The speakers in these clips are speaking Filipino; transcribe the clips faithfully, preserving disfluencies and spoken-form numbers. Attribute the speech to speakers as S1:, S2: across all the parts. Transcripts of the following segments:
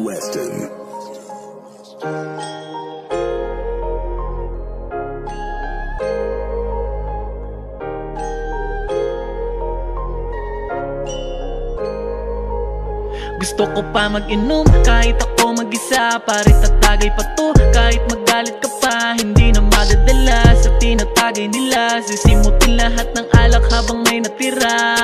S1: Weston.
S2: Gusto ko pa mag-inom kahit ako mag-isa. Pare tatagay pa to kahit magalit ka pa. Hindi na madadala sa tinatagay nila. Sisimutin lahat ng alak habang may natira.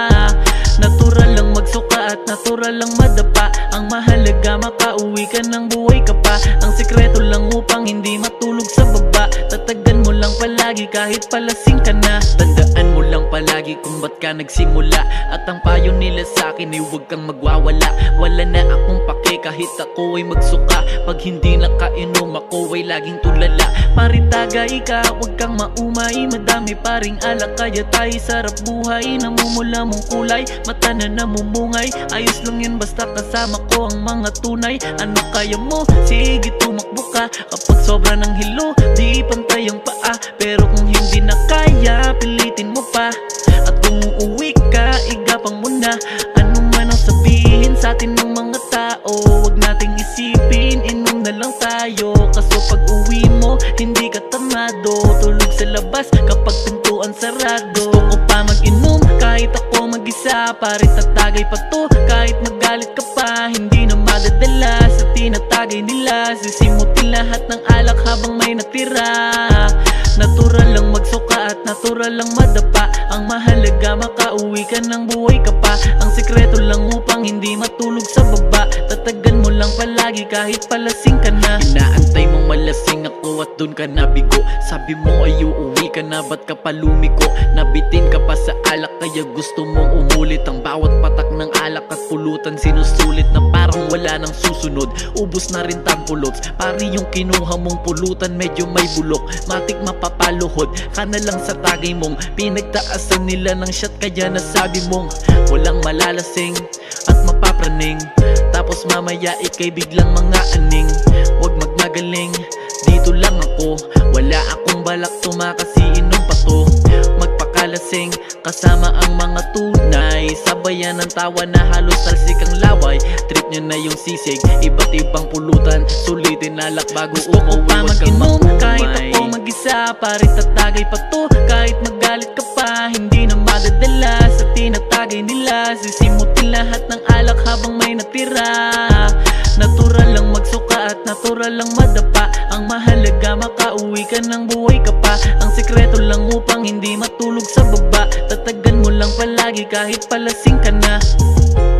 S2: Natural lang magsuka at natural lang madapa. Ang mahalaga makauwi ka ng buhay ka pa. Ang sikreto lang upang hindi matulog sa baba. Tatagan mo lang palagi kahit palasing ka na. Tandaan mo lang palagi kung ba't ka nagsimula. At ang payo nila sa akin ay huwag kang magwawala. Wala na akong pake kahit ako ay magsuka. Pag hindi nakainom ako ay laging tulala. Paritagay ka, huwag kang maumay. Madami pa ring alak kaya tayo sarap buhay. Namumula mong kulay, mata na namumungay. Ayos lang yan basta kasama ko ang mga tunay. Ano kaya mo? Sige tumakbo ka. Kapag sobra ng hilo, di pantay ang paa. Pero kung hindi na kaya, pilitin mo pa. At kung uuwi ka, igapang mo na. Ano man ang sabihin sa atin ng mga tao, wag nating isipin, inom na lang tayo. Kaso pag uwi mo, hindi ka tamado. Tulog sa labas kapag pintuan sarado. Gusto ko pa mag-inom kahit ako mag-isa. Pare tatagay pa to kahit magalit ka pa. Hindi na madadala sa tinatagay nila. Sisimutin lahat ng alak habang may natira. Natural lang magsuka at natural lang madapa. Ang mahalaga makauwi ka ng buhay ka pa. Ang sikreto lang upang hindi matulog sa baba. Tatagan mo lang palagi kahit palasing ka na. Inaantay mong malasing ako at dun ka nabigo. Sabi mo ay uuwi ka na, ba't ka pa lumiko? Nabitin ka pa sa alak kaya gusto mong umulit. Ang bawat patak ng alak at pulutan sinusulit na parang wala nang susunod. Ubus na rin tampulots. Pari yung kinuha mong pulutan medyo may bulok. Matik mapapaluhod ka na lang sa tagay mong pinagtaasan nila ng shot. Kaya nasabi mong walang malalasing at mapapraning. Tapos mamaya ikay biglang mga aning. Huwag magmagaling, dito lang ako. Wala akong balak tumakasi inom pa to. Magpakalasing kasama ang mga tunay. Sabayan ng tawa na halos talsik ang laway. Trip nyo na yung sisig, iba't ibang pulutan. Sulitin alak bago gusto ko pa mag-inom kahit ako mag-isa. Pare tatagay pa to kahit magalit ka pa. Hindi na madadala sa tinatagay nila. Sisimutin lahat ng alak habang may natira. Natural lang magsuka at natural lang madapa. Ang mahalaga makauwi ka ng buhay ka pa. Ang sikreto lang upang hindi matulog sa baba. Tatagan mo lang palagi kahit palasing ka na.